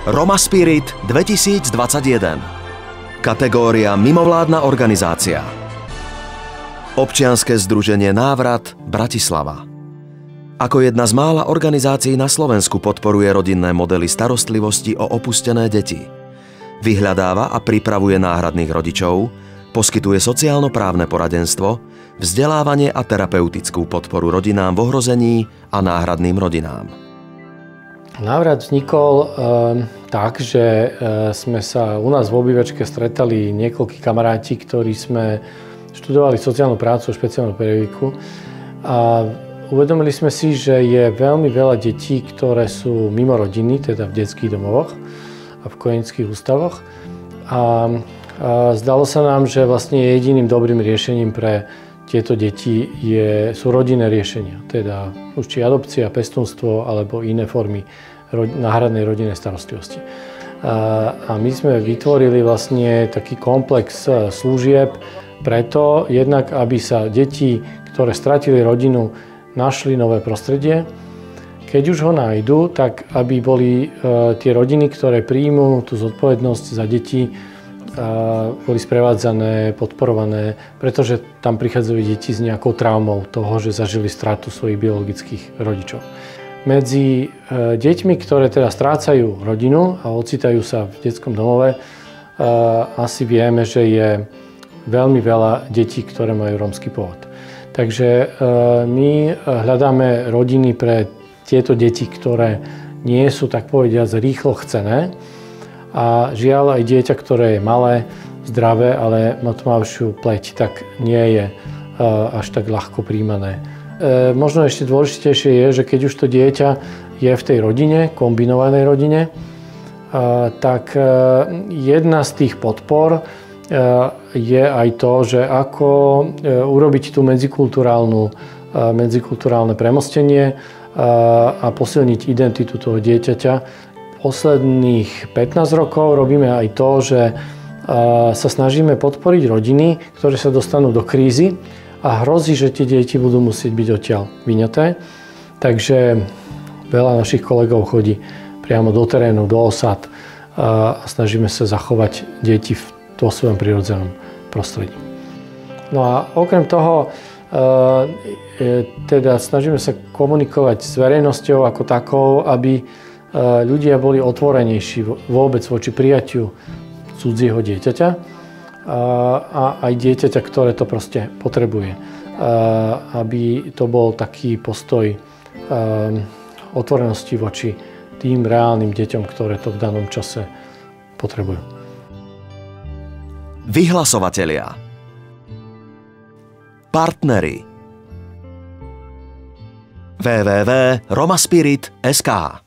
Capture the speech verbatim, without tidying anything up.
Roma Spirit dvetisícdvadsaťjeden. Kategória mimovládna organizácia. Občianske združenie Návrat Bratislava. Ako jedna z mála organizácií na Slovensku podporuje rodinné modely starostlivosti o opustené deti. Vyhľadáva a pripravuje náhradných rodičov, poskytuje sociálno-právne poradenstvo, vzdelávanie a terapeutickú podporu rodinám v ohrození a náhradným rodinám. Návrat vznikol e, tak, že e, sme sa u nás v obývačke stretali niekoľkí kamaráti, ktorí sme študovali sociálnu prácu a špeciálnu pedagogiku a uvedomili sme si, že je veľmi veľa detí, ktoré sú mimo rodiny, teda v detských domovoch a v kojeneckých ústavoch. A, a zdalo sa nám, že vlastne jediným dobrým riešením pre tieto deti je, sú rodinné riešenia, teda už či adopcia, pestúnstvo alebo iné formy ro, náhradnej rodinnej starostlivosti. A, a my sme vytvorili vlastne taký komplex služieb preto, jednak aby sa deti, ktoré stratili rodinu, našli nové prostredie. Keď už ho nájdu, tak aby boli e, tie rodiny, ktoré príjmú tú zodpovednosť za deti, boli sprevádzané, podporované, pretože tam prichádzajú deti s nejakou traumou toho, že zažili stratu svojich biologických rodičov. Medzi deťmi, ktoré teda strácajú rodinu a ocitajú sa v detskom domove, asi vieme, že je veľmi veľa detí, ktoré majú rómsky pôvod. Takže my hľadáme rodiny pre tieto deti, ktoré nie sú, tak povediac, rýchlo chcené. A žiaľ, aj dieťa, ktoré je malé, zdravé, ale má tmavšiu pleť, tak nie je uh, až tak ľahko príjmané. E, možno ešte dôležitejšie je, že keď už to dieťa je v tej rodine, kombinovanej rodine, uh, tak uh, jedna z tých podpor uh, je aj to, že ako uh, urobiť tú medzikulturálnu, uh, medzikulturálne premostenie uh, a posilniť identitu toho dieťaťa. Posledných pätnásť rokov robíme aj to, že sa snažíme podporiť rodiny, ktoré sa dostanú do krízy a hrozí, že tie deti budú musieť byť odtiaľ vyňaté. Takže veľa našich kolegov chodí priamo do terénu, do osad a snažíme sa zachovať deti v tom svojom prirodzenom prostredí. No a okrem toho teda snažíme sa komunikovať s verejnosťou ako takou, aby ľudia boli otvorenejší vôbec voči prijatiu cudzieho dieťaťa a aj dieťaťa, ktoré to proste potrebuje. Aby to bol taký postoj otvorenosti voči tým reálnym deťom, ktoré to v danom čase potrebujú. Vyhlasovatelia. Partneri. w w w bodka romaspirit bodka es ká